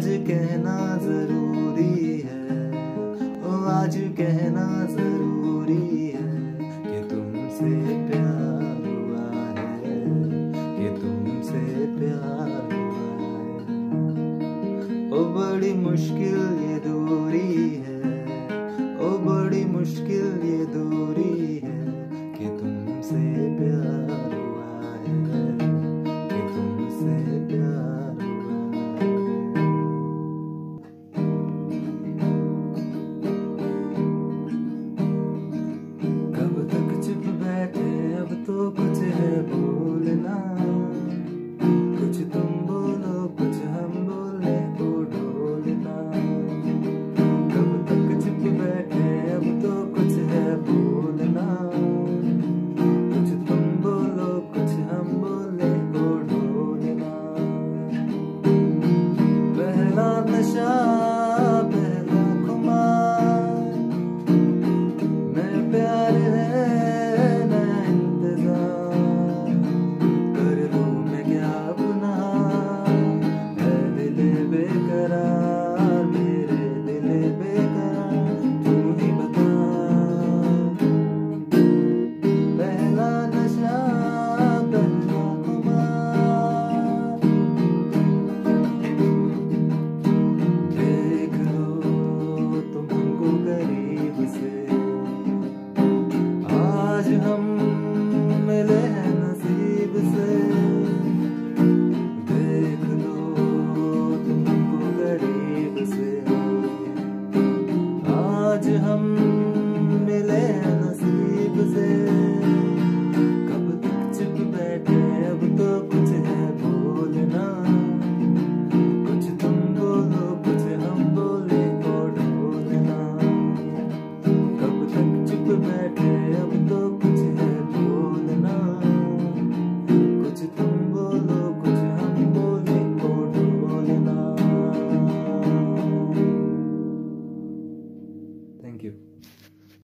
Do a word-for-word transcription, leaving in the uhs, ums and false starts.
कहना जरूरी है, ओ आज कहना जरूरी है कि तुमसे प्यार हुआ है, कि तुमसे प्यार हुआ है। ओ बड़ी मुश्किल ये दूरी है,